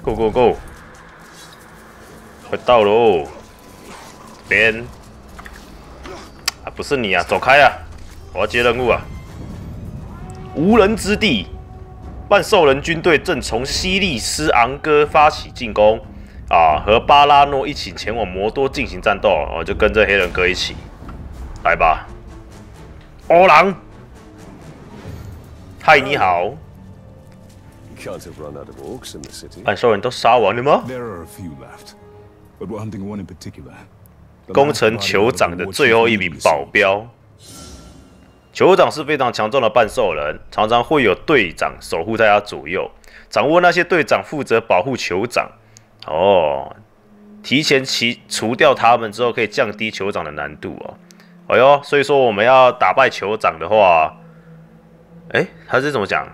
，Go Go Go， 快到喽！这边啊，不是你啊，走开啊！我要接任务啊！无人之地，半兽人军队正从西利斯昂哥发起进攻啊，和巴拉诺一起前往摩多进行战斗。我就跟着黑人哥一起来吧。欧郎，嗨，你好。半兽人都杀完了吗？攻城酋长的最后一名保镖。酋长是非常强壮的半兽人，常常会有队长守护在他左右，掌握那些队长负责保护酋长。哦，提前除掉他们之后，可以降低酋长的难度哦。哎呦，所以说我们要打败酋长的话，他是怎么讲？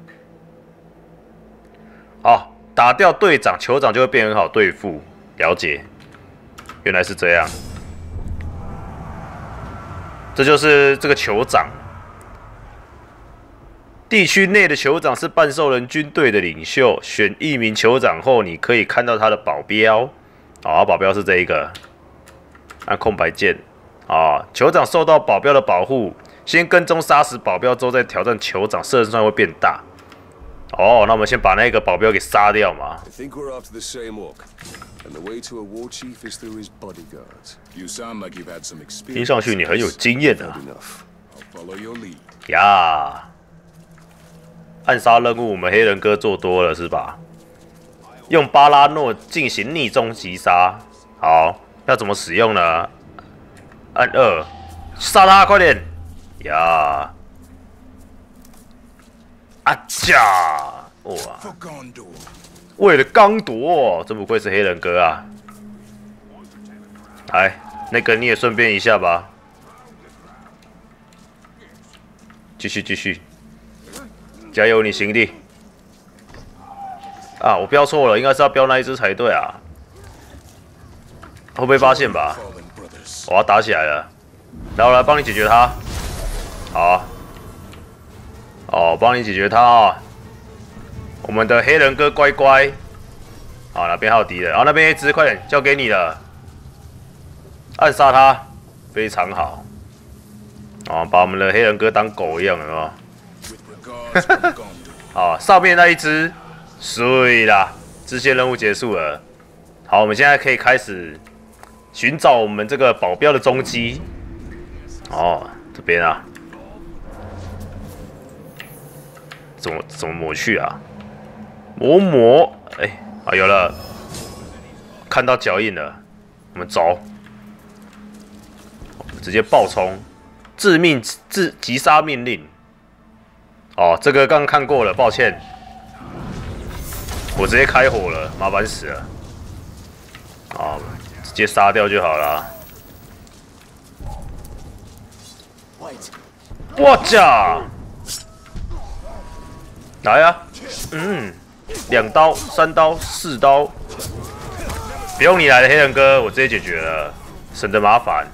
哦，打掉队长，酋长就会变很好对付。了解，原来是这样。这就是这个酋长。地区内的酋长是半兽人军队的领袖。选一名酋长后，你可以看到他的保镖。哦，保镖是这一个。按空白键。啊，酋长受到保镖的保护，先跟踪杀死保镖之后再挑战酋长，胜算会变大。哦，那我们先把那个保镖给杀掉嘛。听上去你很有经验啊。呀，暗杀任务我们黑人哥做多了是吧？用巴拉诺进行逆中击杀。好，要怎么使用呢？按2，杀他，快点！呀！啊架！哇！为了刚夺，真不愧是黑人哥啊！来，那个你也顺便一下吧。继续，加油，你行的！啊，我标错了，应该是要标那一只才对啊。会不会发现吧？我要打起来了，然后来帮你解决他。好，哦，帮你解决他啊！我们的黑人哥乖乖。好，哪边还有敌人？哦，那边一只，快点，交给你了。暗杀他，非常好。哦，把我们的黑人哥当狗一样，有没有？好，上面那一只，碎啦！支线任务结束了。好，我们现在可以开始寻找我们这个保镖的踪迹。哦，这边啊，怎么抹去啊？抹，啊，有了，看到脚印了，我们走，直接爆冲，致命击杀命令。哦，这个刚刚看过了，抱歉，我直接开火了，麻烦死了。哦，直接杀掉就好了。我操！来啊，2刀、3刀、4刀，不用你来了，黑人哥，我直接解决了，省得麻烦。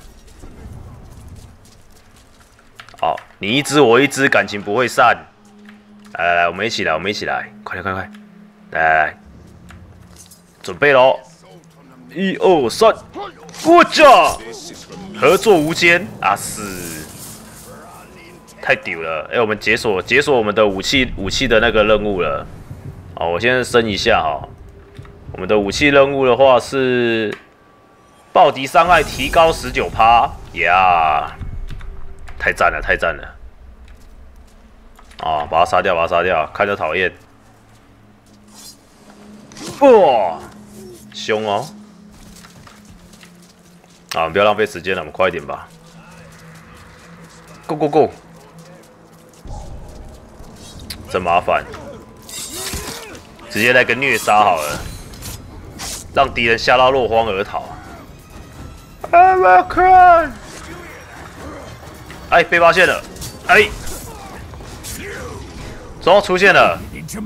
好，你一只我一只，感情不会散。来，我们一起来，快点，来，准备咯！1、2、3，我操！合作无间啊死！太屌了！我们解锁我们的武器的那个任务了。好，我先升一下哈。我们的武器任务的话是暴敌伤害提高19%，呀，太赞了！啊，把他杀掉，看着讨厌。哇，凶哦！啊，不要浪费时间了，我们快一点吧。Go！ 真麻烦，直接来个虐杀好了，让敌人吓到落荒而逃。我靠！被发现了！走，出现了！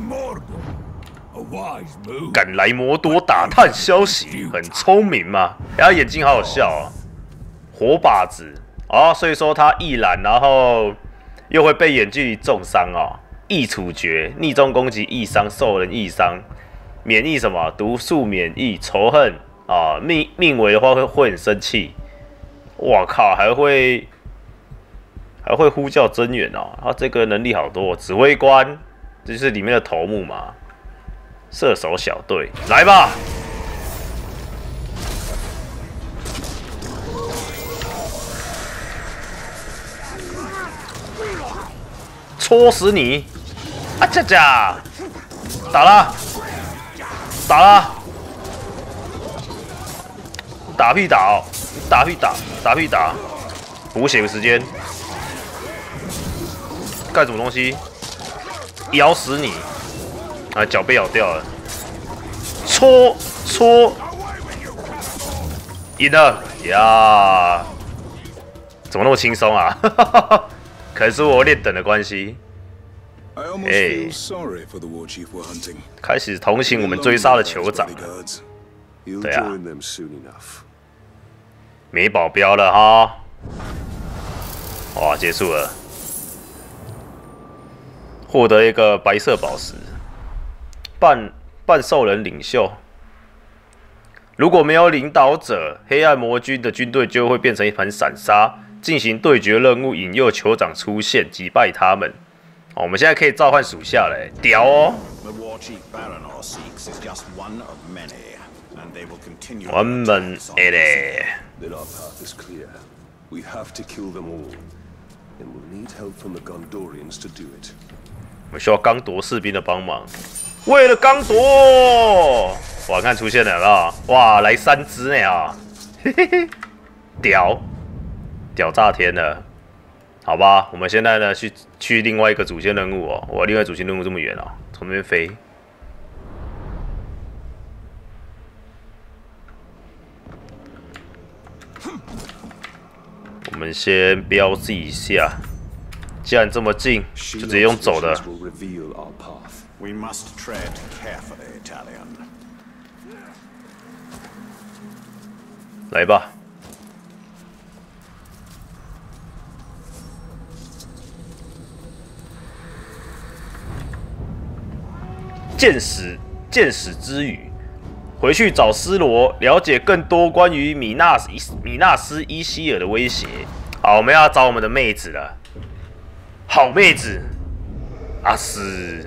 赶来摩多打探消息，很聪明嘛。他眼睛好好笑哦，火把子哦，所以说他易燃，然后又会被远距离重伤哦。易处决，逆中攻击易伤，兽人易伤。 免疫什么？毒素免疫，仇恨啊，命为的话会很生气。哇靠，还会呼叫增援哦！他这个能力好多，指挥官，这就是里面的头目嘛。射手小队，来吧！戳死你！啊恰恰，打啦！打啦！打屁打哦！打屁打！打屁打！补血的时间。干什么东西？咬死你！啊，脚被咬掉了。戳！赢了呀！怎么那么轻松啊？可能是我练等的关系。哎，开始同情我们追杀的酋长了。对啊，没保镖了哈。哇，结束了。获得一个白色宝石，半兽人领袖。如果没有领导者，黑暗魔军的军队就会变成一盘散沙。进行对决任务，引诱酋长出现，击败他们。哦，我们现在可以召唤属下了，屌哦！1门A嘞。我们需要刚铎士兵的帮忙。为了刚铎，哇，看出现了啦！哇，来3只呢啊！嘿嘿嘿，屌炸天了！好吧，我们现在呢去另外一个主线任务哦。哇，另外主线任务这么远哦，从那边飞。我们先标记一下，既然这么近，就直接用走的。来吧。见使之语，回去找斯罗，了解更多关于米纳斯伊希尔的威胁。好，我们要找我们的妹子了，好妹子，阿斯。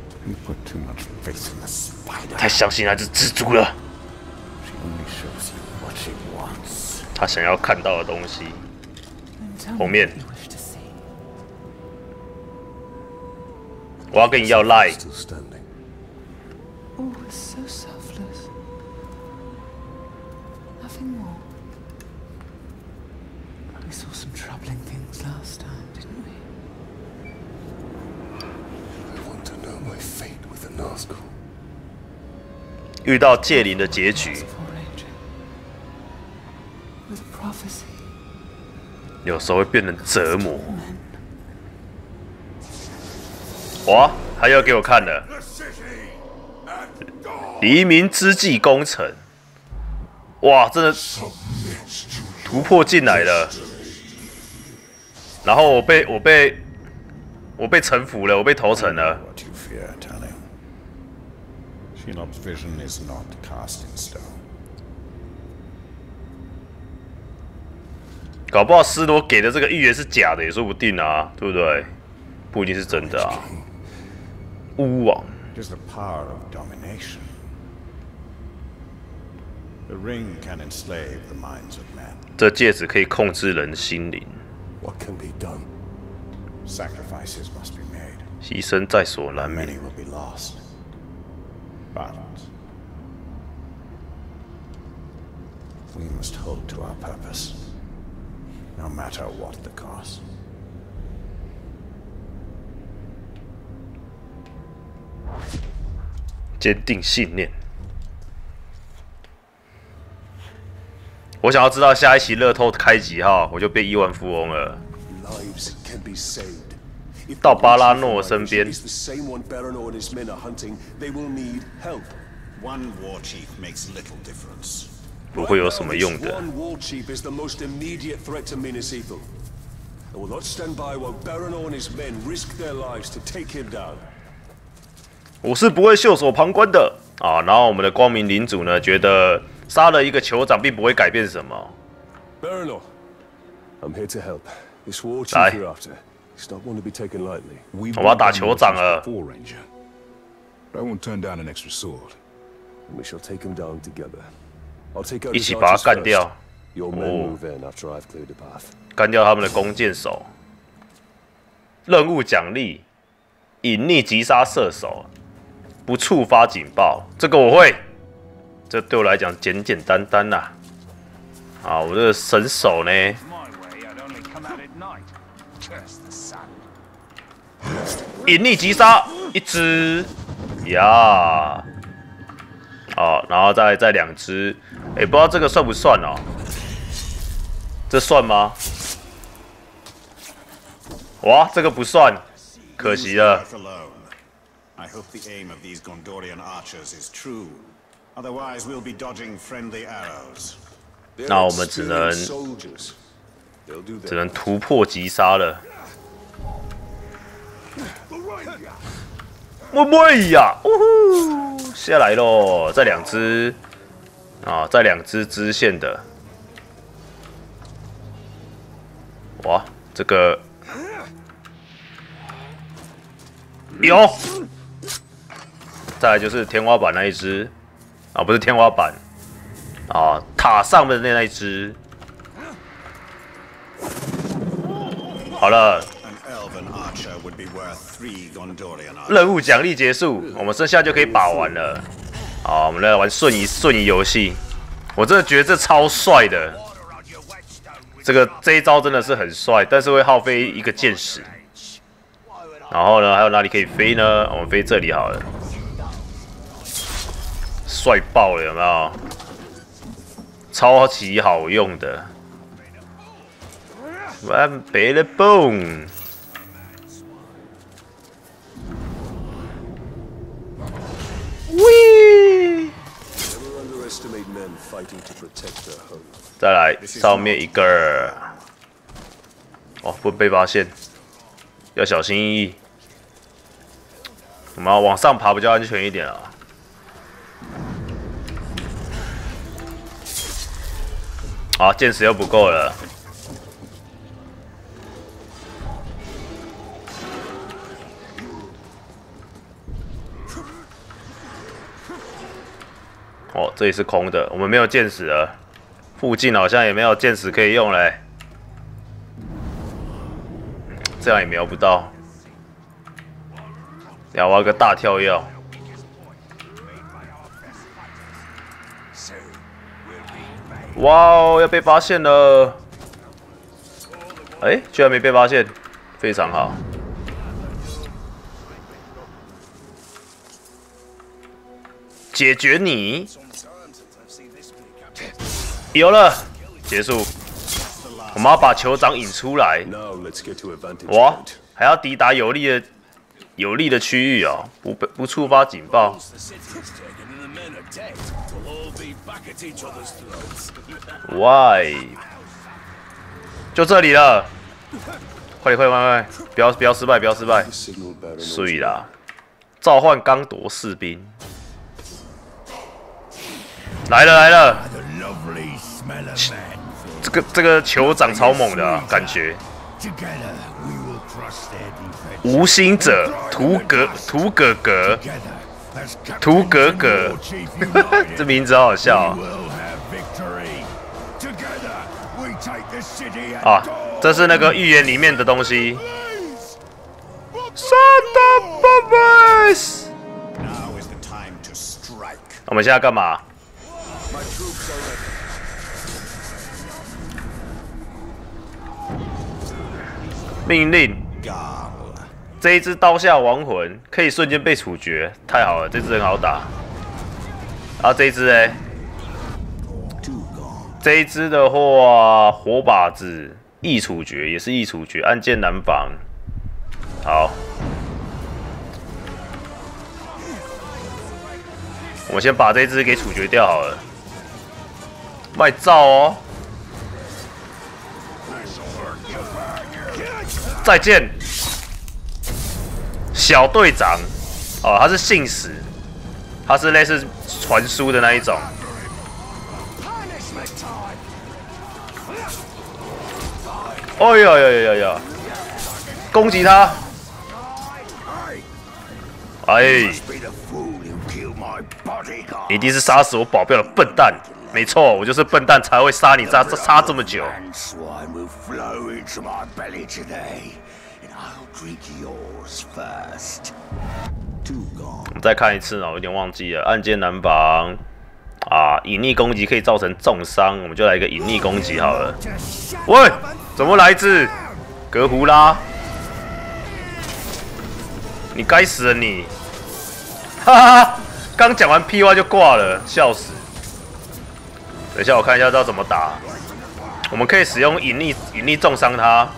太相信那只蜘蛛了，他想要看到的东西。后面，我要跟你要赖。 Oh, we're so selfless. Nothing more. We saw some troubling things last time, didn't we? I want to know my fate with the Nazgul. 遇到戒灵的结局。 With prophecy. 有时候会变成折磨。哇，他又要给我看了。黎明之际攻城，哇，真的突破进来了。然后我被臣服了，我被投诚了。搞不好斯罗给的这个预言是假的，也说不定啊，对不对？不一定是真的啊。巫王。这戒指可以控制人心灵。牺牲在所难免。坚定信念。我想要知道下一期乐透开几号，我就变亿万富翁了。到巴拉诺身边。不会有什么用的。我是不会袖手旁观的。 啊，然后我们的光明领主呢，觉得杀了一个酋长并不会改变什么。 Baronor, I'm here to help. This war chief 来， you're after. He's not one to be taken lightly. 我们要打酋长了。 Ranger. But I won't turn down an extra sword. We shall take him down together. I'll take out 一 his 起把他 archers 干掉， first. Your men move in after I've cleared the path. 干掉他们的弓箭手。任务奖励：隐匿击杀射手，不触发警报。这个我会，这对我来讲简简单单啦。啊，我这个神手呢？ 隐匿击杀一只呀，哦，然后再2只，哎，不知道这个算不算哦？这算吗？哇，这个不算，可惜了。 I hope the aim of these Gondorian archers is true. Otherwise, we'll be dodging friendly arrows. 那我们只能 soldiers. They'll do 只 that. 能突破击杀了。喂呀，呜呼，下来喽！再2只啊，再2只支线的。哇，这个有。再来就是天花板那一只啊，不是天花板啊，塔上面的那一只。好了。 An elven archer would be worth 3 Gondorian archers. 任务奖励结束，我们剩下就可以把玩了。好，我们来玩瞬移游戏。我真的觉得这超帅的，这一招真的是很帅，但是会耗费一个箭矢。然后呢，还有哪里可以飞呢？我们飞这里好了，帅爆了，有没有？超级好用的。完北了蹦。 喂！ Never underestimate men fighting to protect their home. 再来上面一个，哦，不被发现，要小心翼翼。我们要往上爬比较安全一点啊。好，箭矢又不够了。哦，这里是空的，我们没有箭矢了。附近好像也没有箭矢可以用嘞，这样也瞄不到。要玩个大跳跃。哇哦，要被发现了！哎，居然没被发现，非常好。解决你。 有了，结束。我们要把酋长引出来。 Now let's get to a vantage 哇 point. 还要抵达有利的区域哦，不触发警报。Why？ 就这里了，快点，不要失败，不要失败。 Signal Baron. 碎啦！召唤刚铎士兵，来了！这个酋长超猛的、啊、感觉。无心者图格格，这名字好好笑啊！啊，这是那个预言里面的东西。Santa Barbas！ Now is the time to strike. 我们现在干嘛？ My troops are ready. 命令。 Garl. 这一只刀下亡魂可以瞬间被处决，太好了，这只很好打。然后这一只呢？这一只的话，火把子易处决，也是易处决，按键难防。好，我们先把这一只给处决掉好了。卖照哦！再见。 小队长，哦，他是信使， 它是类似传输的那一种。哎呀呀呀呀！攻击他！哎，你一定是杀死我保镖的笨蛋。没错，我就是笨蛋才会杀你杀这么久。我们再看一次呢，我有点忘记了。按键南防啊，隐匿攻击可以造成重伤，我们就来一个隐匿攻击好了。喂，怎么来自格胡拉？你该死了你！哈哈，刚讲完屁话就挂了，笑死！等一下我看一下要怎么打。我们可以使用隐匿重伤他，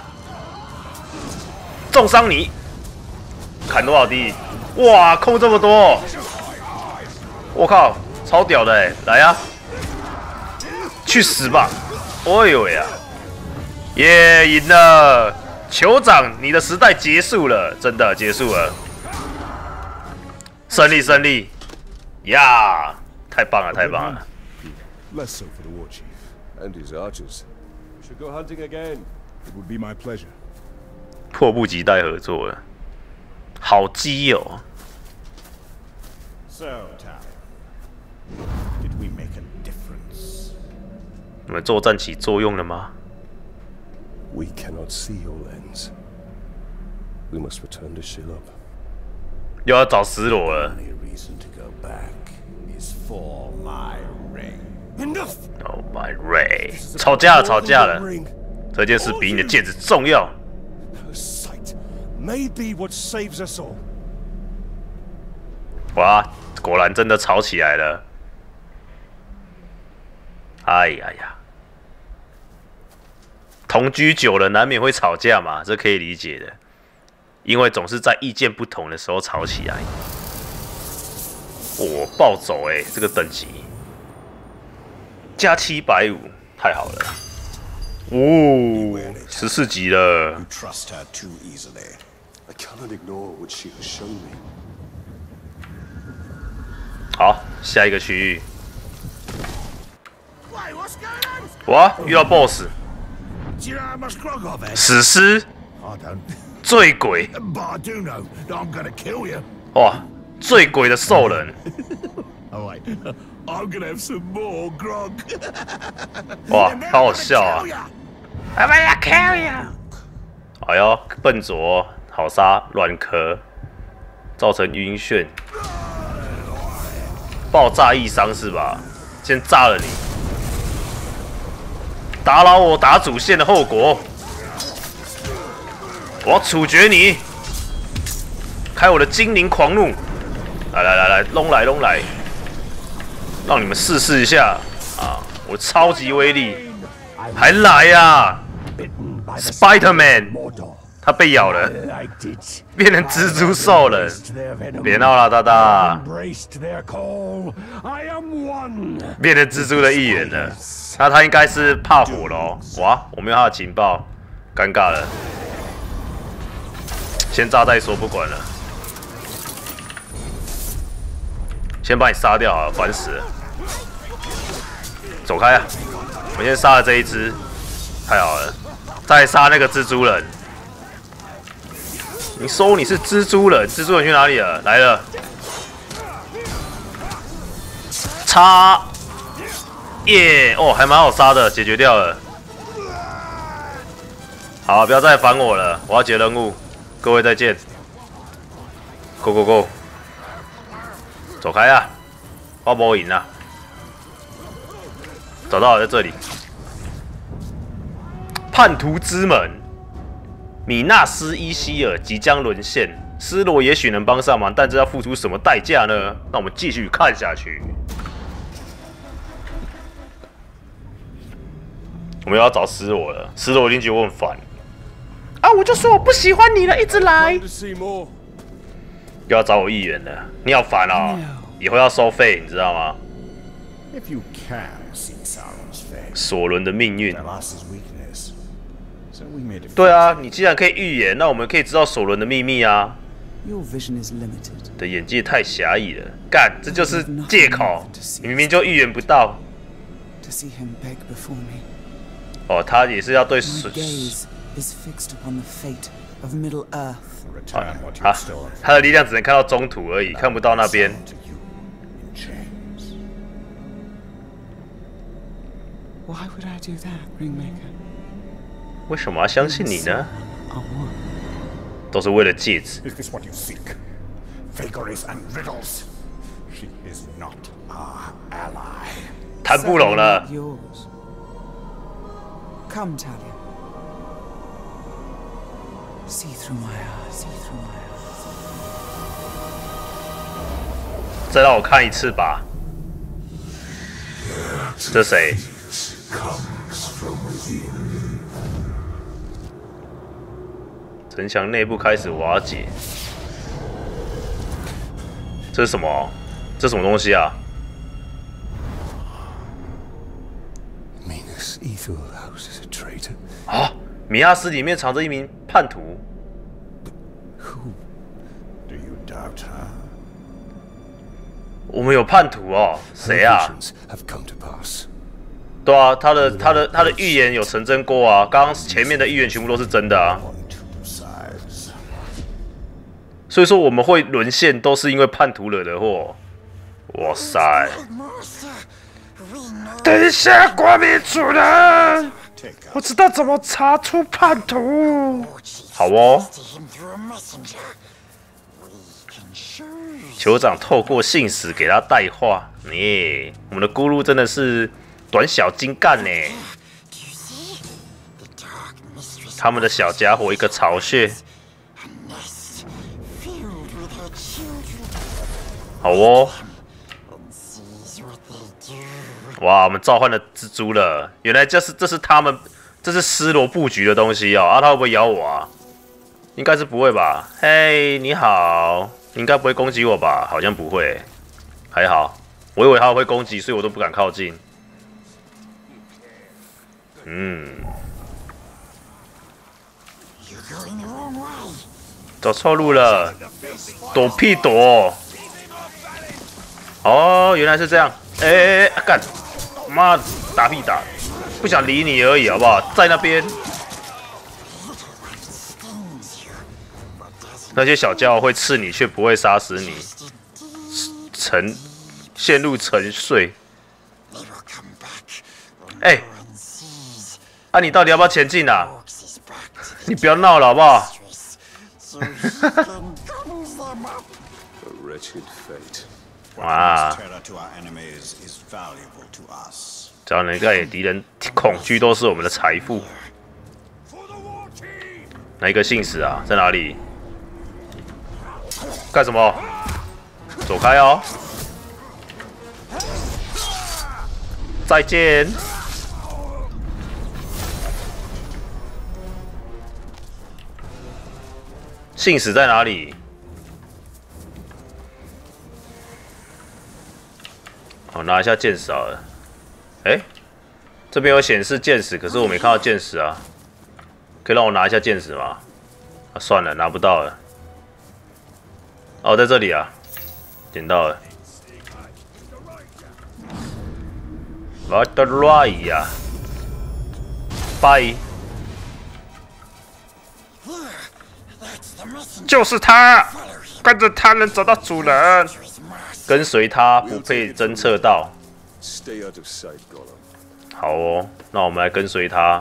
重伤你，砍多少滴？哇，控这么多！我靠，超屌的哎！来呀、去死吧！哎呦喂呀！耶，赢了！酋长，你的时代结束了，真的结束了。胜利，胜利！呀，太棒了，太棒了！ Less so for the war chief. And his archers. We should go hunting again. It would be my pleasure. 迫不及待合作了，好基友。 So, Tal, did we make a difference? 你们作战起作用了吗？ We cannot see your ends. We must return to Shiloh. 又要找石罗了。 Only reason to go back is for my ring. Enough! Oh my Ray， 吵架了，吵架了。这件事比你的戒指重要。 Her sight may be what saves us all. 哇，果然真的吵起来了。哎呀呀，同居久了难免会吵架嘛，这可以理解的。因为总是在意见不同的时候吵起来。我暴走哎、这个等级。 加750，太好了！哦，14级了。 You trust her too easily. I cannot ignore what she has shown me. 好，下一个区域。哇，遇到 BOSS， 史诗，醉鬼，哇，醉鬼的兽人。 I'm gonna have some more grog. 哇，好好笑啊 ！I'm gonna kill you。哎呦，笨拙，好杀，软壳，造成晕眩，爆炸易伤是吧？先炸了你，打扰我打主线的后果，我要处决你，开我的精灵狂怒！来来来来，弄来弄来！ 让你们试一下啊！我超级威力，还来呀、Spider-Man， 他被咬了，变成蜘蛛兽了。别闹了，大大，变成蜘蛛的一员了。那他应该是怕火咯。哇，我没有他的情报，尴尬了。先炸再说，不管了。 先把你杀掉啊！烦死了！走开啊！我先杀了这一只，太好了！再杀那个蜘蛛人。你说你是蜘蛛人，蜘蛛人去哪里了？来了！叉！耶！哦，还蛮好杀的，解决掉了。好，不要再烦我了，我要解任务。各位再见。Go go go！ 走开啊！我没赢啊！找到了，在这里。叛徒之门，米纳斯伊希尔即将沦陷，斯罗也许能帮上忙，但这要付出什么代价呢？那我们继续看下去。我们要找斯罗了，斯罗一定觉得我很烦。啊！我就说我不喜欢你了，一直来。 To see more. 又要找我议员了，你好烦哦！以后要收费，你知道吗？ If you can see Sauron's face, 索伦的命运。 tell us his weakness. So we may defeat 对啊，你既然可以预言，那我们可以知道索伦的秘密啊。 Your vision is limited. 的眼界太狭义了，干，这就是借口。你明明就预言不到。 To see him beg before me. 哦，他也是要对 My gaze is fixed upon the fate of Middle Earth. Return what 啊 you've stolen. 他的力量只能看到中途而已，看不到那边。 To you in chains. Why would I do that, Ringmaker? 为什么要相信你呢？ Are one. 都是为了戒指。 Is this what you seek? Vagaries and riddles. She is not our ally. 谈不拢 Certainly 了 not。yours. Come, Talia. See through my eyes. See through my eyes. 再让我看一次吧。这谁？城墙内部开始瓦解。这是什么？这什么东西啊？ Minas Ethel houses a traitor. 啊！米亚斯里面藏着一名叛徒。 Do you doubt her? 我们有叛徒哦，谁啊？ Visions have come to pass. 对啊，他的预言有成真过啊！刚刚前面的预言全部都是真的啊。 On two sides. 所以说我们会沦陷，都是因为叛徒惹的祸。哇塞！等一下，国民主人， Take 我知道怎么查出叛徒。好哦，酋长透过信使给他带话。我们的咕噜真的是短小精干呢。他们的小家伙一个巢穴。好哦。哇，我们召唤了蜘蛛了！原来这是他们，这是施罗布局的东西哦。啊，他会不会咬我啊？应该是不会吧？嘿，你好，你应该不会攻击我吧？好像不会，还好。我以为他会攻击，所以我都不敢靠近。走错路了，躲屁躲！哦，原来是这样。干！妈，打屁打！不想理你而已，好不好？在那边，那些小家伙会刺你，却不会杀死你，陷入沉睡。你到底要不要前进啊？你不要闹了，好不好？ A wretched fate. 哇！ Terror to our enemies is valuable to us. 只要能给敌人恐惧，都是我们的财富。哪一个信使啊？在哪里？干什么？走开哦！再见。信使在哪里？好，拿一下剑矢好了。这边有显示剑矢，可是我没看到剑矢啊。可以让我拿一下剑矢吗？啊，算了，拿不到了。哦，在这里啊，捡到了。我的来呀！拜。就是他，跟着他能找到主人。跟随他不被侦测到。 Stay out of sight, Gollum. 好哦，那我们来跟随他。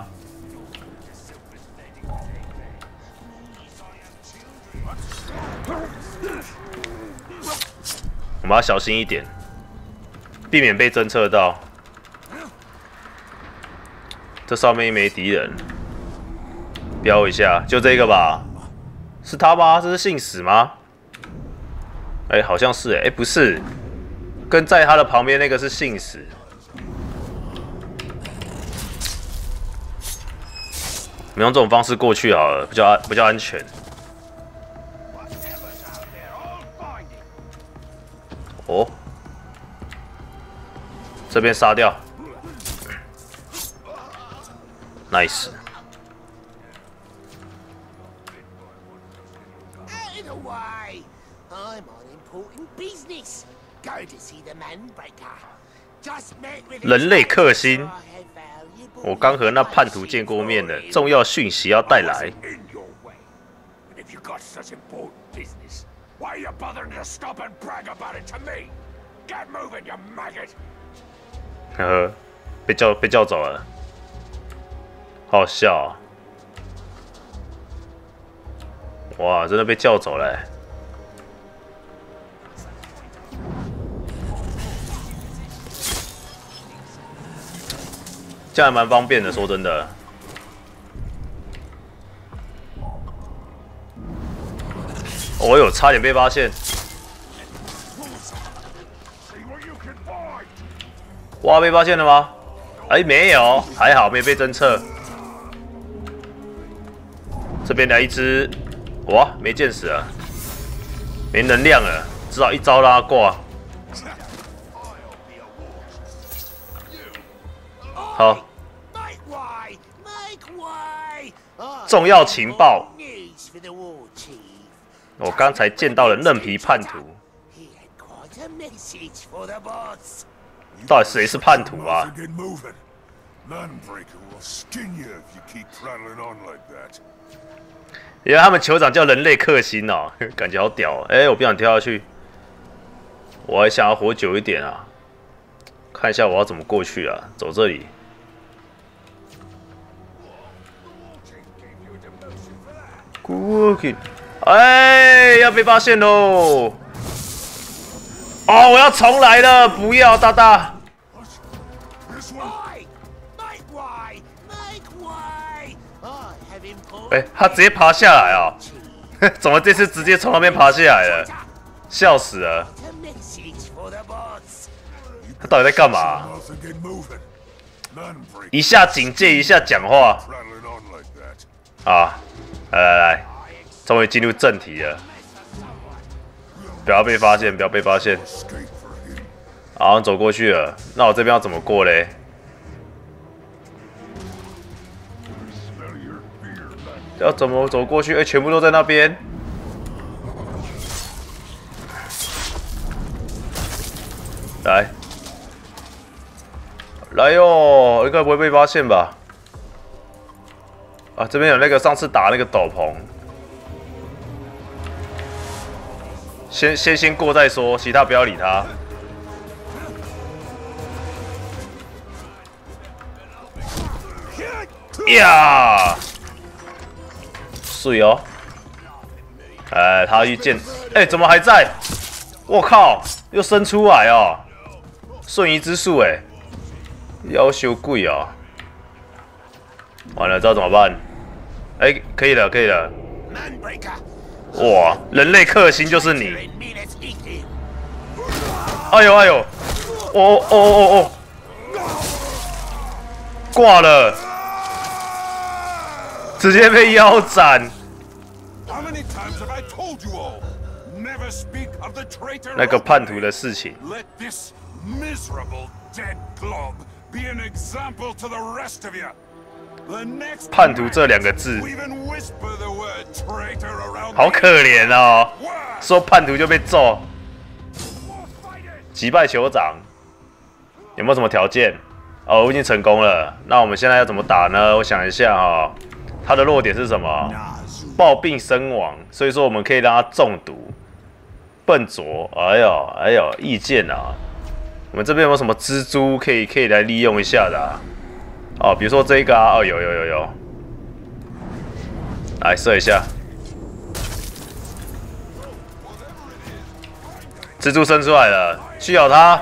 我们要小心一点，避免被侦测到。这上面没敌人，标一下，就这个吧？是他吗？这是信使吗？好像是不是，跟在他的旁边那个是信使。我们用这种方式过去好了，比较安全。哦，这边杀掉 ，nice。 人类克星，我刚和那叛徒见过面了，重要讯息要带来。呵呵，被叫走了，好好笑、哦！哇，真的被叫走了、欸。这样还蛮方便的，说真的。哦呦，差点被发现！哇，被发现了吗？哎，没有，还好没被侦测。这边来一只，哇，没见死啊，没能量了，至少一招让他挂。好，重要情报。我刚才见到了嫩皮叛徒。到底谁是叛徒啊？原来他们酋长叫人类克星哦，感觉好屌哦！哎，我不想跳下去，我还想要活久一点啊。看一下我要怎么过去啊？走这里。Good， 哎，要被发现喽！哦，我要重来了！不要，大大。哎，他直接爬下来啊、哦！怎么这次直接从那边爬下来了？笑死了！他到底在干嘛？一下警戒，一下讲话。啊，来，终于进入正题了。不要被发现，不要被发现。好，走过去了。那我这边要怎么过嘞？要怎么走过去？哎，全部都在那边。来哟！应该不会被发现吧？啊，这边有那个上次打那个斗篷。先过再说，其他不要理他。呀！水哦！哎，他一剑，哎，怎么还在？我靠，又生出来哦！瞬移之术，哎，要求贵哦！完了，知道怎么办？哎，可以了，可以了。哇，人类克星就是你！哎呦哎呦！哦！挂了！直接被腰斩。那个叛徒的事情。叛徒这2个字，好可怜哦！说叛徒就被揍，击败酋长，有没有什么条件？哦，我已经成功了。那我们现在要怎么打呢？我想一下哈、哦，他的弱点是什么？暴病身亡，所以说我们可以让他中毒。笨拙，哎呦，意见啊！我们这边有没有什么蜘蛛可以来利用一下的、啊？哦，比如说这个啊，哦，有，来射一下，蜘蛛生出来了，去咬它。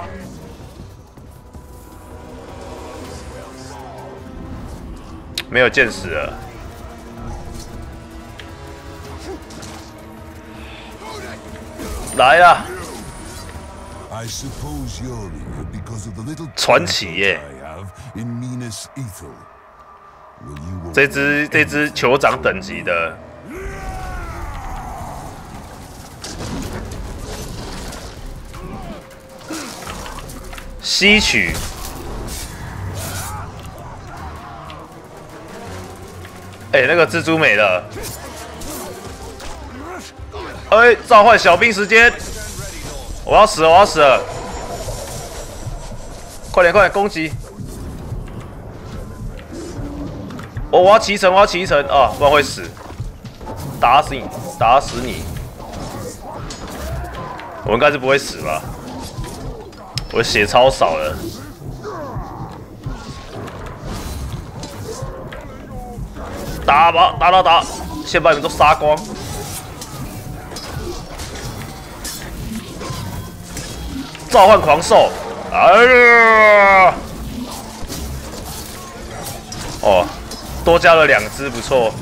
没有见死了。来啦！传奇耶！这只酋长等级的，吸取。哎，那个蜘蛛没了。哎，召唤小兵时间！ 我要死了，我要死了！快点，快点攻击！哦，我要骑乘，我要骑乘啊，不然会死！打死你，打死你！我应该是不会死吧？我血超少了。打吧，打打打！先把你们都杀光。召唤狂兽！哎呀！哦，多加了2只，不错。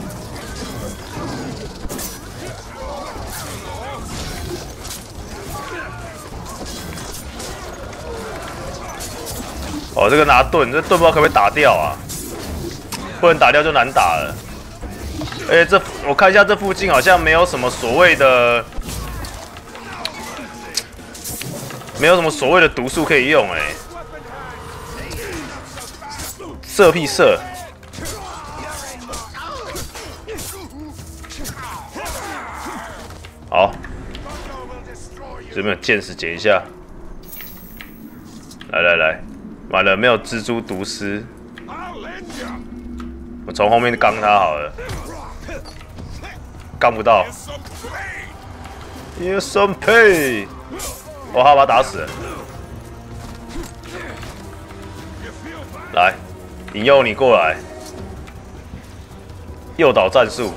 哦，这个拿盾，这盾不知道可不可以打掉啊？不能打掉就难打了。而且我看一下这附近好像没有什么所谓的，毒素可以用射屁射！好，这边有剑士捡一下。来，完了没有蜘蛛毒丝，我从后面刚他好了，刚不到。Here's some pay， 我怕把他打死了。来，引诱你过来，诱导战术。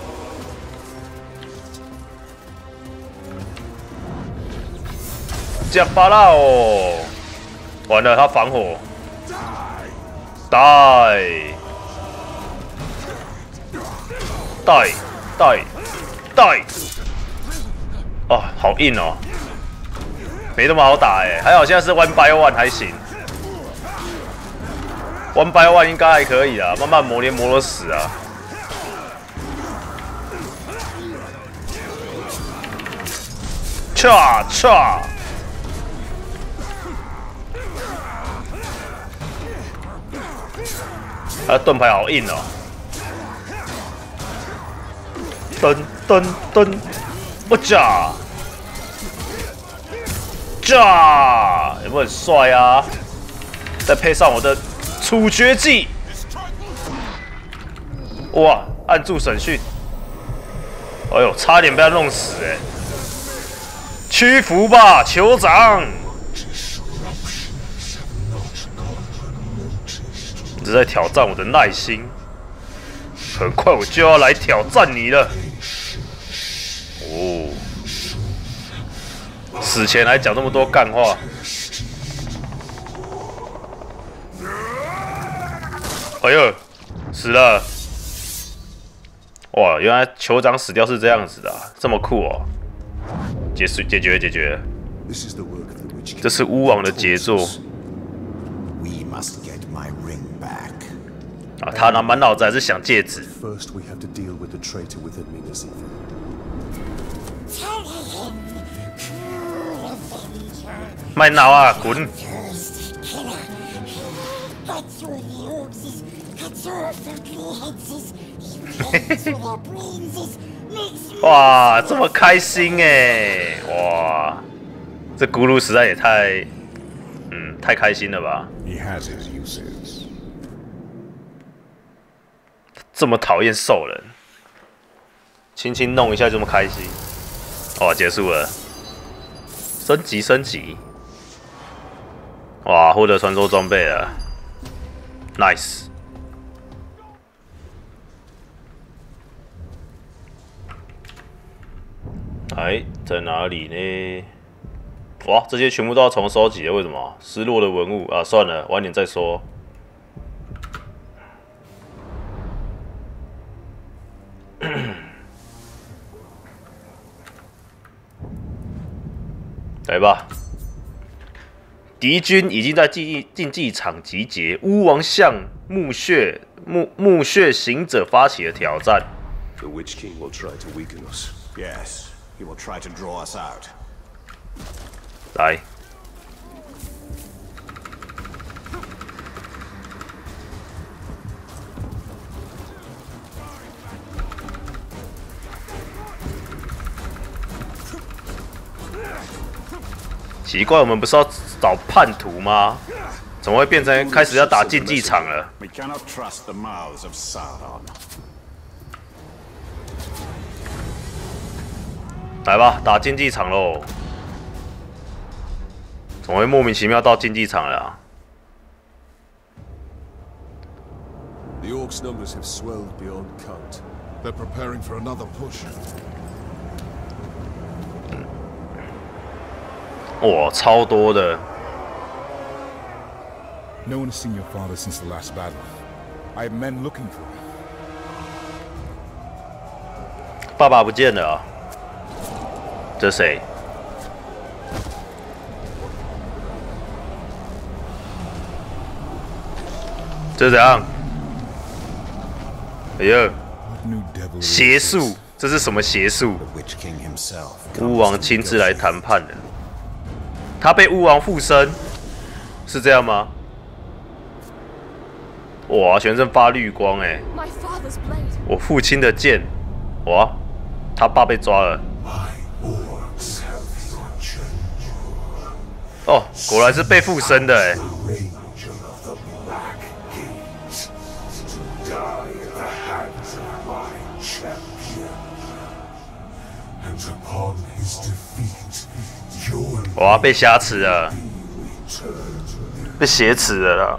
加巴拉哦，完了，他防火。带，哦，好硬哦，没那么好打还好现在是 1 by 1还行，1 by 1应该还可以啊，慢慢磨连磨到死啊。cha， 他的盾牌好硬哦。噔，我炸，有没有很帅啊？再配上我的处决技，哇！按住审讯，哎呦，差点被他弄死屈服吧，酋长！你是在挑战我的耐心，很快我就要来挑战你了。哦，死前还讲这么多干话，哎呦，死了！哇，原来酋长死掉是这样子的这么酷哦！解决，这是巫王的杰作。啊，他满脑子还是想戒指。卖闹啊，滚！哇，这么开心哇，这咕噜实在也太开心了吧！这么讨厌兽人，轻轻弄一下这么开心，哇，结束了，升级，哇，获得传说装备了 ，nice。哎，在哪里呢？哇，这些全部都要重收集了，为什么？失落的文物啊，算了，晚点再说。来吧，敌军已经在竞技场集结，巫王向墓穴行者发起了挑战。 The Witch King will try to weaken us. Yes, he will try to draw us out. 来， 奇怪，我们不是要找叛徒吗？怎么会变成开始要打竞技场了？ We cannot trust the mouths of Sauron. 来吧，打竞技场喽！怎么会莫名其妙到竞技场了啊？ The orcs' numbers have swelled beyond count. They're preparing for another push. 哇，超多的！ No one has seen your father since the last battle. I have men looking for him. 爸爸不见了啊！这谁？这怎样？哎呀， What new devil is 邪 this? 术！这是什么邪术？ The Witch King himself. 巫王亲自来谈判的。他被巫王附身，是这样吗？哇，全身发绿光哎！ My father's blade. 我父亲的剑，哇，他爸被抓了。哦，果然是被附身的哎。 哇，被挟持了，被挟持了啦！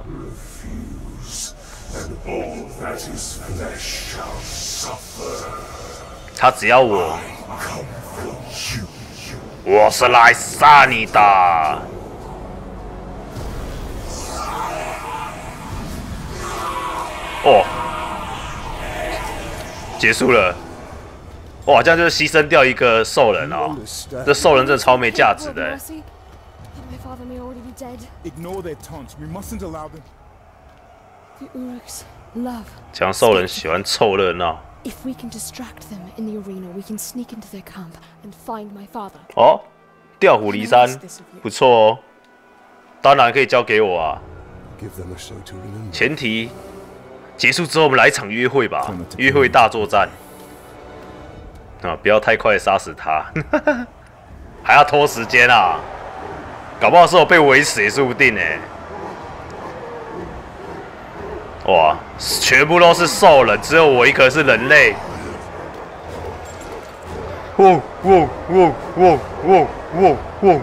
他只要我是来杀你的。哦，结束了。哇，这样就是牺牲掉一个兽人哦，这兽人真的超没价值的。 Mercy. My father may already be dead. Ignore their taunts. We mustn't allow them. The Uruks love. 强兽人喜欢凑热闹。 If we can distract them in the arena, we can sneak into their camp and find my father. 哦，调虎离山，不错哦。当然可以交给我啊， Give them a show to remember. 前提结束之后我们来一场约会吧，约会大作战。啊，不要太快杀死他，还要拖时间啊，搞不好是我被围死也说不定哎。哇，全部都是兽人，只有我一个是人类。喔喔喔喔喔喔喔！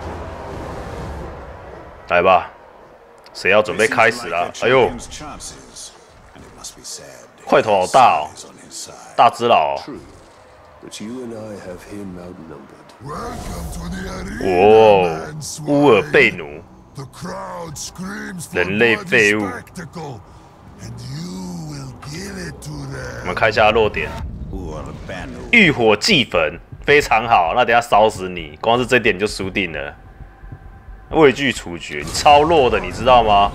来吧，谁要准备开始了？哎呦，块头好大哦，大只佬哦。 But you and I have him outnumbered. Welcome to the 哦 arena, 乌尔贝奴， The crowd screams for 人类 bloody 废物。 spectacle, and you will give it to 我 them. 们看一下弱点，浴火祭焚，非常好。那等一下烧死你，光是这点你就输定了。畏惧处决，你超弱的，你知道吗？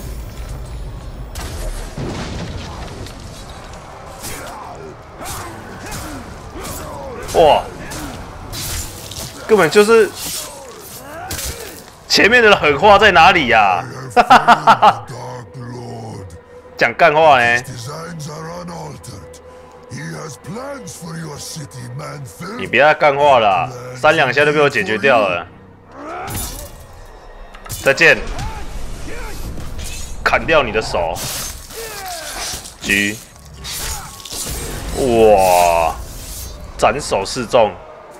哇，根本就是前面的狠话在哪里呀、 The Dark Lord. 讲干话呢？ Designs are unaltered. He has plans for your city, man. 你别再干话了啊，三两下就被我解决掉了。再见，砍掉你的手。G， 哇，斩首示众，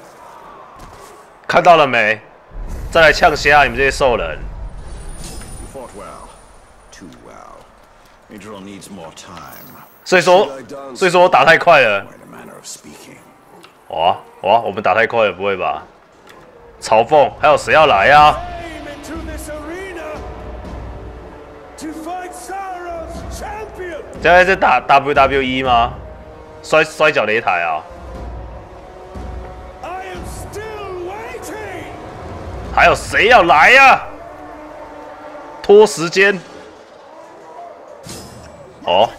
看到了没？再来呛虾你们这些兽人。 Fought well, too well. Idril needs more time. 所以说我打太快了。 Quite a manner of speaking. 哇，我们打太快了，不会吧？嘲讽，还有谁要来呀、啊？ into this arena to fight Sauron's champion. 现在在打 WWE 吗？摔跤擂台啊！ I am still waiting. 还有谁要来呀、拖时间。哦。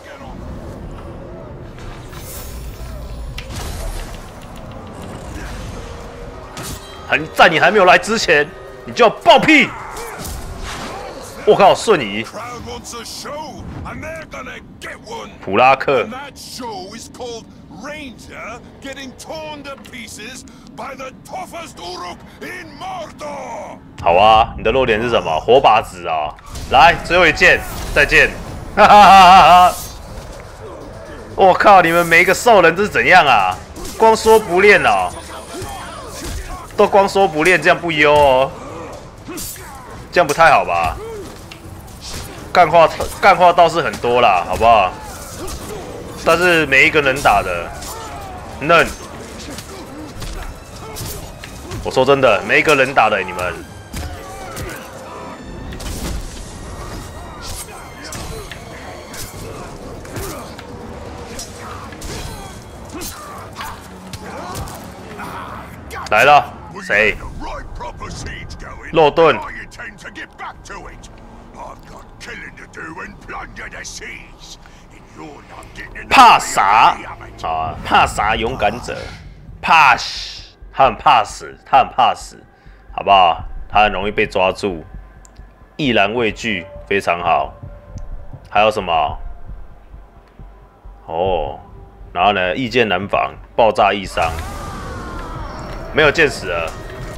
在你还没有来之前，你就要爆屁！我靠，瞬移！ Crowd wants a show, and they're gonna get one. 普拉克 And that show is called ranger getting torn to pieces by the toughest Uruk in Mordor. 好啊，你的弱点是什么？火把子啊！来，最后一剑，再见！哈哈哈哈哈！我靠，你们每一个兽人这是怎样啊？光说不练哦，都光说不练，这样不优哦，这样不太好吧？干话倒是很多啦，好不好？但是每一个能打的嫩，我说真的，每一个能打的你们。来了，谁？肉盾。怕啥啊？怕啥？勇敢者，怕死，他很怕死，他很怕死，好不好？他很容易被抓住，毅然畏惧，非常好。还有什么？哦，然后呢？易剑难防，爆炸易伤。没有剑死了，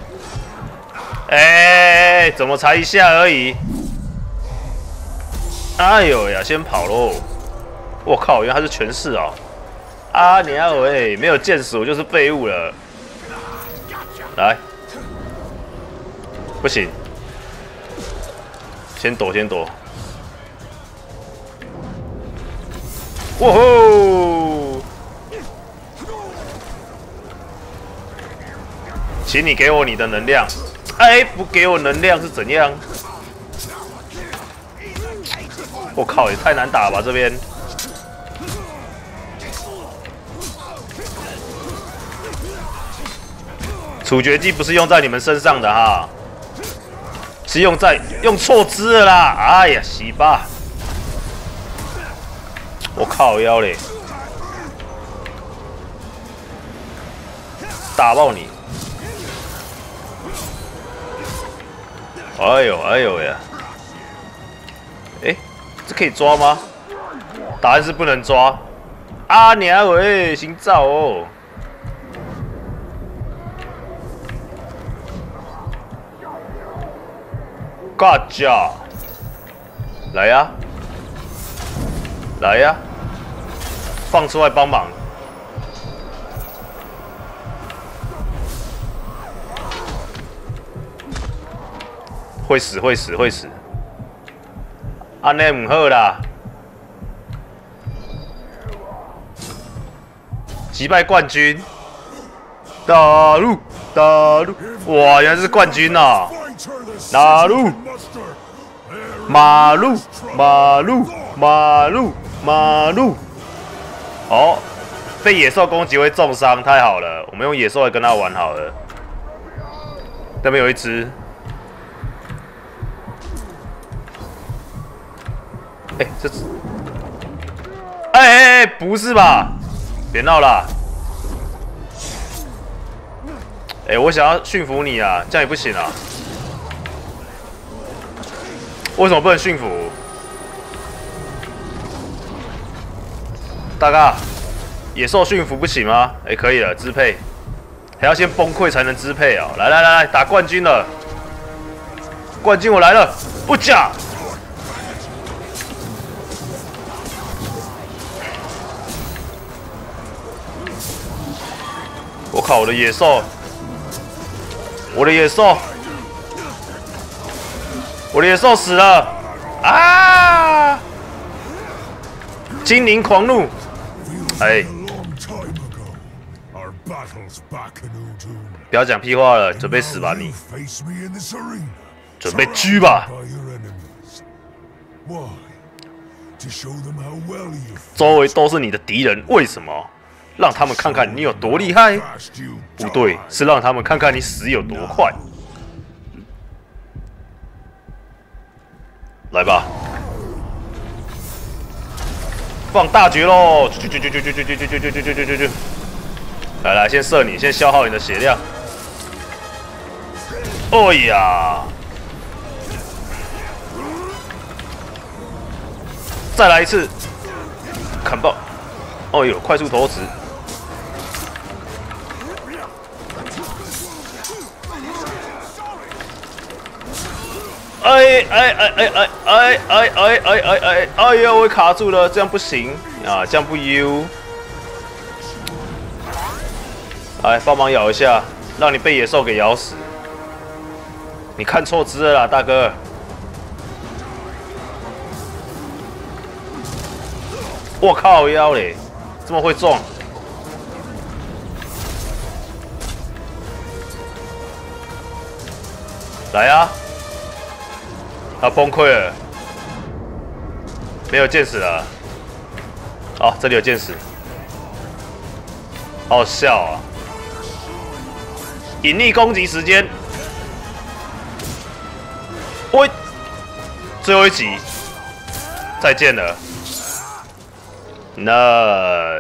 哎，怎么才一下而已？哎呦呀，先跑喽！我靠，原来他是全士哦！啊，你要喂，没有剑死我就是废物了。来，不行，先躲，先躲。哇吼！请你给我你的能量。哎，不给我能量是怎样？我靠，也太难打了吧这边。处决技不是用在你们身上的哈，是用错支了啦！哎呀，洗吧！我靠腰嘞，打爆你！哎呦哎呦呀！哎，这可以抓吗？答案是不能抓。啊娘喂，行照哦！嘎加，来呀，来呀，放出来帮忙！会死会死会死！安尼唔好啦！击败冠军，打入打入！哇，原来是冠军啊！打入马路马路马路马路！哦，被野兽攻击会重伤，太好了！我们用野兽来跟他玩好了。那边有一只。哎，这只，哎，不是吧？别闹啦！哎，我想要驯服你啊，这样也不行啊！为什么不能驯服？大哥，野兽驯服不行吗？哎，可以了，支配，还要先崩溃才能支配哦。来来来来，打冠军了！冠军我来了，不假。我靠！我的野兽，我的野兽，我的野兽死了！啊！精灵狂怒！哎，不要讲屁话了，准备死吧你！准备狙吧！周围都是你的敌人，为什么？让他们看看你有多厉害？不对，是让他们看看你死有多快。来吧，放大绝喽！来来，先射你，先消耗你的血量。哦呀！再来一次，砍爆！哦呦，快速投掷！ 哎呀，我卡住了，这样不行啊，这样不优。来，帮忙咬一下，让你被野兽给咬死。你看错只了啦，大哥。我靠腰嘞，这么会撞！来啊！他崩溃了，没有剑矢了。哦，这里有剑矢，好好笑啊！隐匿攻击时间，喂，最后一集，再见了。那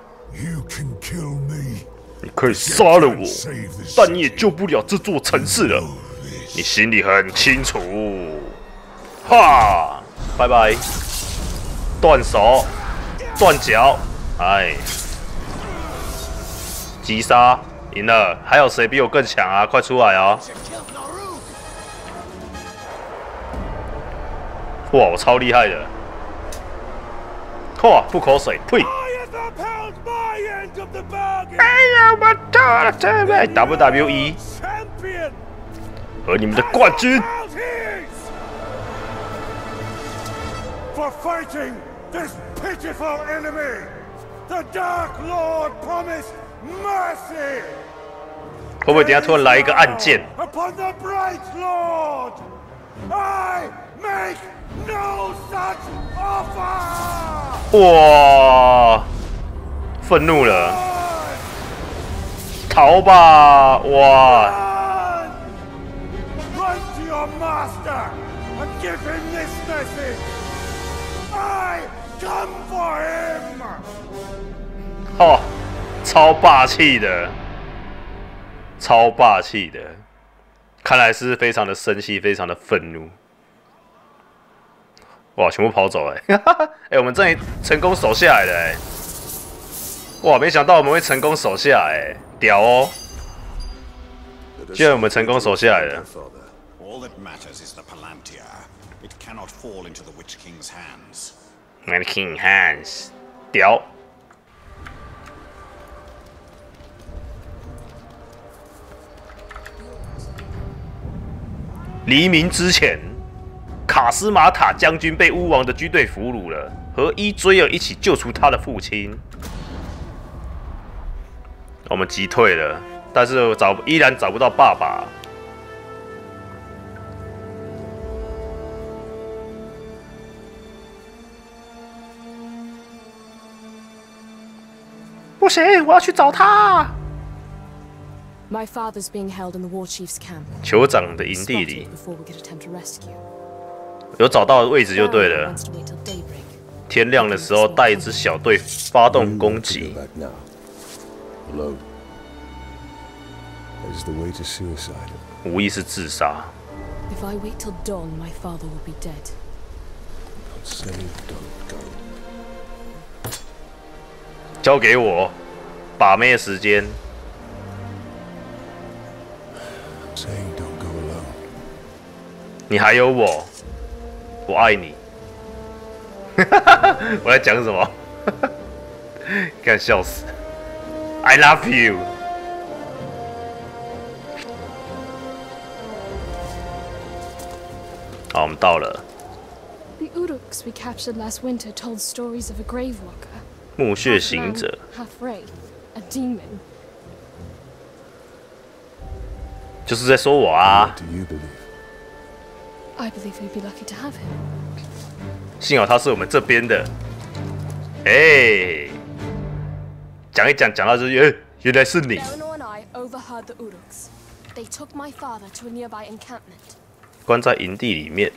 你可以杀了我，但你也救不了这座城市了。你心里很清楚。哈，拜拜，断手，断脚，哎，击杀，赢了。还有谁比我更强啊？快出来啊！哇，我超厉害的。哇，吐口水，呸！哎呀，我到了这边 WWE 和你们的冠军。 For fighting this pitiful enemy, the Dark Lord promised mercy. 会不会等下突然来一个按键 Upon the Bright Lord, I make no such offer. 哇，愤怒了，逃吧！哇， Run to your master and give him this message. I come for him. 哦，超霸气的，超霸气的，看来是非常的生气，非常的愤怒。哇，全部跑走哎！哎，我们终于成功守下来了哎！哇，没想到我们会成功守下来，屌哦！居然我们成功守下来了。 All that matters is the Palantir. It cannot fall into the Witch King's hands. Witch King hands， 屌！黎明之前，卡斯马塔将军被巫王的军队俘虏了，和伊追尔一起救出他的父亲。我们击退了，但是依然找不到爸爸。 不行，我要去找他。 My father's being held in the war chief's camp. 酋长的营地里， Before we could attempt to rescue. 有找到位置就对 Pharaoh 了。 wants to wait till daybreak. 天亮的时候，带一支小队发动攻击。 Back now. Alone. That is the way to suicide. 无疑是自杀。 If I wait till dawn, my father will be dead. Don't say don't go. 交给我，把妹的时间。 Saying don't go alone. 你还有我，我爱你。我在讲什么？干笑死 ！I love you。好，我们到了。 The Uruks we captured last winter told stories of a grave walker. 墓穴行者， Half Ray, a demon. 就是在说我啊。 What do you believe? I believe we'd be lucky to have him. 幸好他是我们这边的。哎，讲一讲，讲到这，原来是你。 Eleanor and I overheard the Uruks. They took my father to a nearby encampment. 关在营地里面。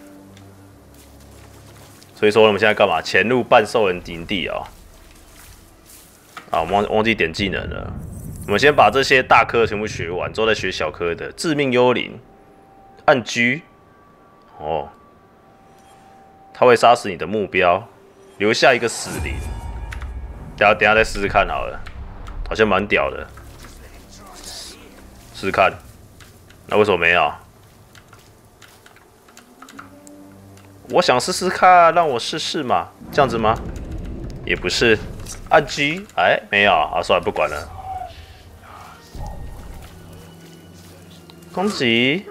所以说我们现在干嘛？潜入半兽人营地啊！啊，我们忘记点技能了。我们先把这些大科全部学完，之后再学小科的。致命幽灵，按 G， 哦，它会杀死你的目标，留下一个死灵。等下再试试看好了，好像蛮屌的。试试看，那为什么没有？ 我想试试看，让我试试嘛，这样子吗？也不是，按 G， 哎，没有啊，算了，不管了。攻击，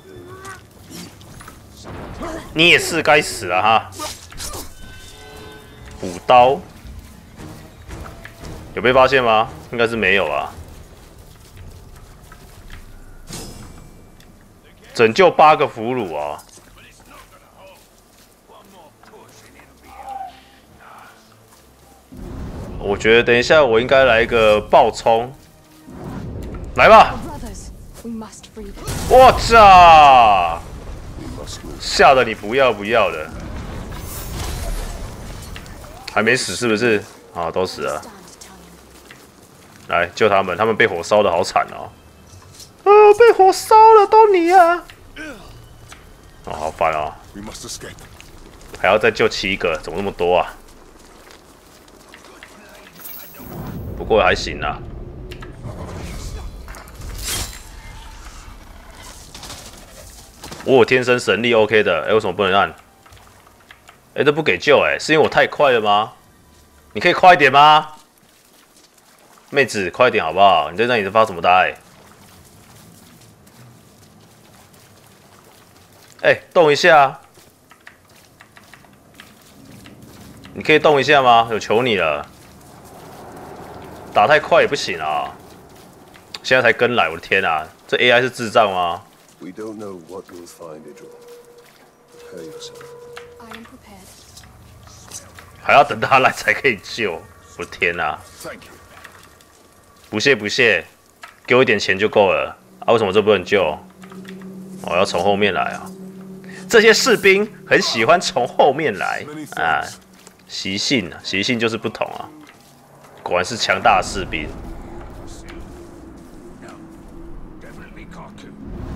你也是该死啊哈！补刀，有被发现吗？应该是没有啊。拯救8个俘虏啊！我觉得等一下我应该来一个爆冲，来吧！ We must free them. 我操！吓得你不要的，还没死是不是？啊，都死了。 Stand, Italian. 来救他们，他们被火烧的好惨哦！被火烧了，都你啊！哦，好烦哦！ We must escape. 还要再救7个，怎么那么多啊？不过还行啊。我有天生神力 OK 的，哎，为什么不能按？哎，这不给救哎，是因为我太快了吗？你可以快一点吗？妹子，快一点好不好？你在那里发什么呆？哎，动一下！你可以动一下吗？有求你了。打太快也不行啊！现在才跟来，我的天啊！这 AI 是智障吗？ We don't know what we'll find, Idril. Prepare yourself. I am prepared. 还要等他来才可以救，我的天啊！ Thank you. 不谢不谢，给我一点钱就够了啊！为什么这不能救？我要从后面来啊！这些士兵很喜欢从后面来啊，习性就是不同啊！果然是强大的士兵。 Definitely Kaku.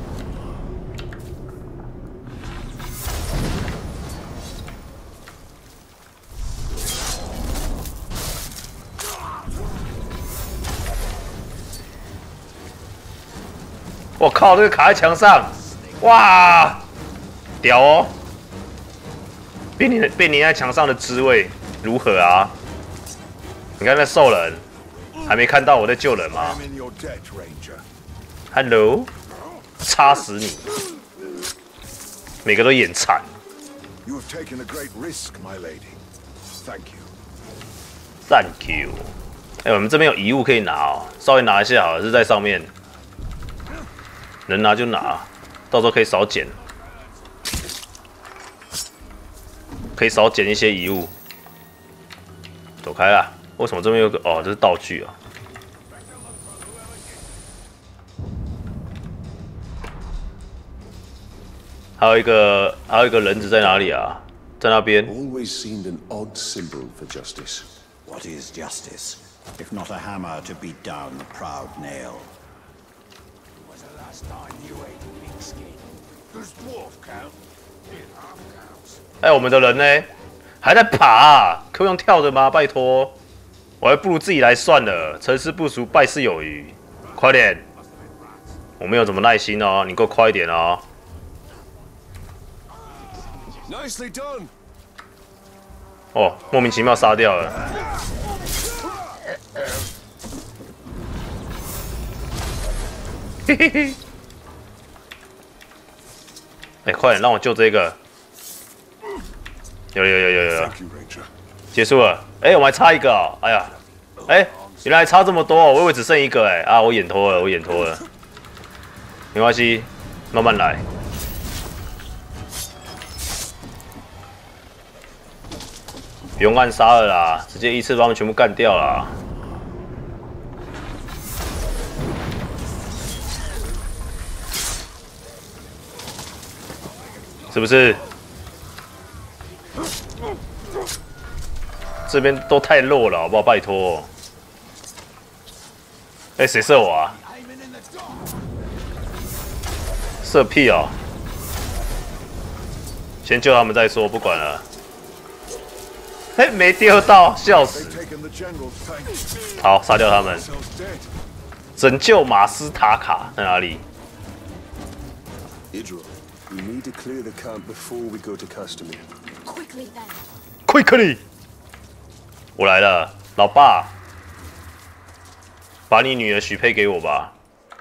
我靠，这个卡在墙上，哇，屌哦！被粘在墙上的滋味如何啊？你看那兽人，还没看到我在救人吗 I'm in your debt, Ranger. ？Hello， 插死你！每个都眼馋。 You have taken a great risk, my lady. Thank you. Thank you。哎，我们这边有遗物可以拿哦，稍微拿一下好了，是在上面，能拿就拿，到时候可以少捡，可以少捡一些遗物。走开啦！为什么这边有个？哦，这是道具啊。还有一个人质在哪里啊？在那边。 Always seemed an odd symbol for justice. What is justice, if not a hammer to beat down the proud nail? Was the last time you ate pig skin? Does dwarf count? Did half counts. 哎，我们的人呢？还在爬啊？可以用跳的吗？拜托，我还不如自己来算了。成事不足，败事有余。快点！我没有怎么耐心哦，你给我快一点哦。 Nicely done. 哦，莫名其妙杀掉了。嘿嘿嘿！哎，快点让我救这个！有， Thank you, Ranger. 结束了。哎，我们还差一个哦。哎呀，哎，原来差这么多、哦，我以为只剩一个哎。啊，我眼脱了，没关系，慢慢来。 不用暗杀了啦，直接一次把他们全部干掉啦。是不是？这边都太弱了，好不好？拜托。哎，谁射我啊？射屁哦！先救他们再说，不管了。 哎，没丢到，笑死！ Taken the general's tank. 好，杀掉他们， Sells dead. 拯救马斯塔卡在哪里？ Idril, We need to clear the camp before we go to Castamere. Quickly then. Quickly！ 我来了，老爸，把你女儿许配给我吧。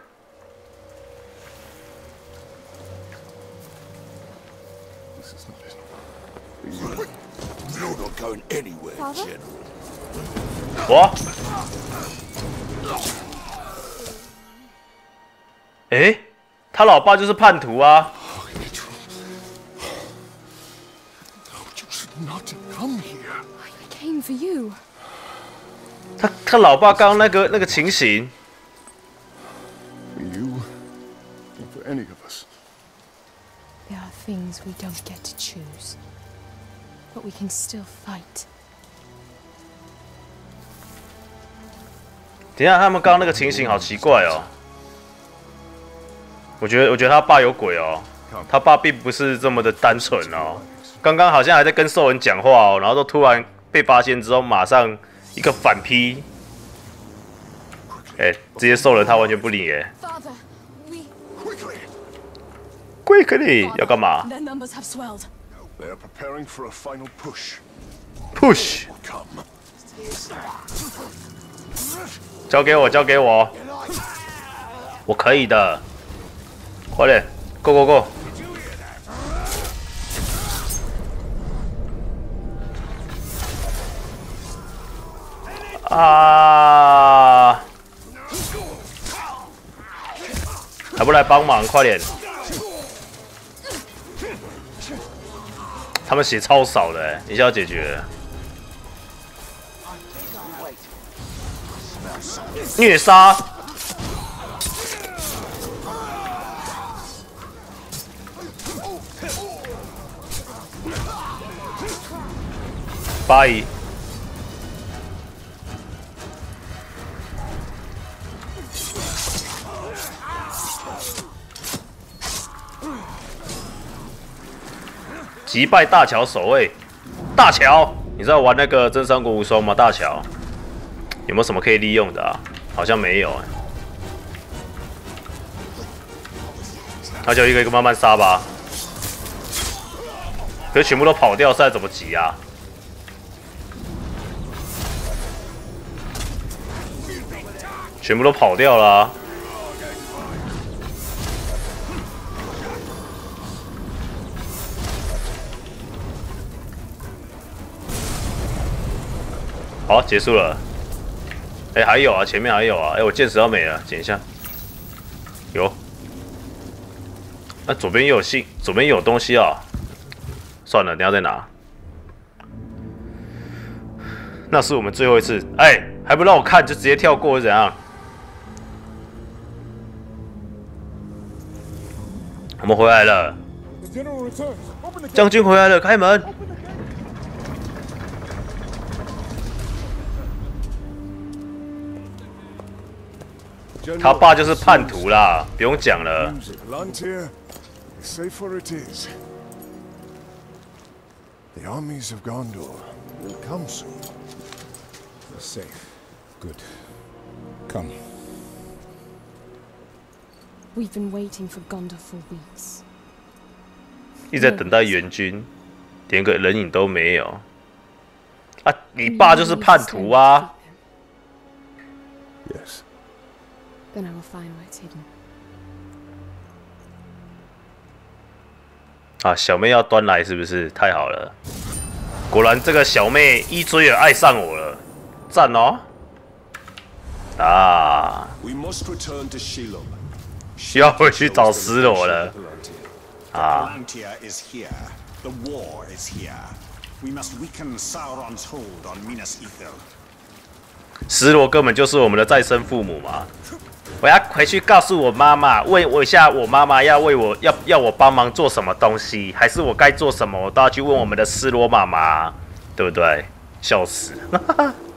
This is not it. You're not going anywhere, Father? General. 我，诶，他老爸就是叛徒啊！ You should not have come here. I came for you. 他老爸刚刚那个情形， For you, or for any of us. There are things we don't get to choose. But we can still fight. 等一下，他们刚刚那个情形好奇怪哦。我觉得他爸有鬼哦，他爸并不是这么的单纯哦。刚刚好像还在跟兽人讲话哦，然后都突然被发现之后，马上一个反劈。哎，这些兽人他完全不理哎。 Father, we... Quickly 要干嘛 Their numbers have swelled. They are preparing for a final push. ？Push， Come. 交给我，交给我，我可以的。快点 ，Go Go Go！ 啊！还不来帮忙，快点！他们血超少的，一下要解决了。虐杀！八姨。 击败大乔守卫，大乔，你知道玩那个真三国无双吗？大乔有没有什么可以利用的啊？好像没有哎。那就一个一个慢慢杀吧。可是全部都跑掉，现在怎么急啊？全部都跑掉了啊。 好，结束了。哎，还有啊，前面还有啊。哎，我剑石要没了，捡一下。有。那左边也有信，左边也有东西啊。算了，等一下再拿。那是我们最后一次。哎，还不让我看，就直接跳过是怎样？我们回来了。将军回来了，开门。 他爸就是叛徒啦，不用讲了。 Lantir, safe where it is. The armies of Gondor will come soon. We're safe. Good. Come. We've been waiting for Gondor for weeks. 一直在等待援军，连个人影都没有。啊，你爸就是叛徒啊！ Yes. Then I will find where it's hidden. 啊，小妹要端来是不是？太好了！果然这个小妹一追也爱上我了，赞哦！啊， We must return to Shelob. 需要回去找斯罗了。啊， Palantir is here. The war is here. We must weaken Sauron's hold on Minas Ithil. 斯罗根本就是我们的再生父母嘛！我要回去告诉我妈妈，问我一下，我妈妈要为我要我帮忙做什么东西，还是我该做什么，我都要去问我们的斯罗妈妈，对不对？笑死！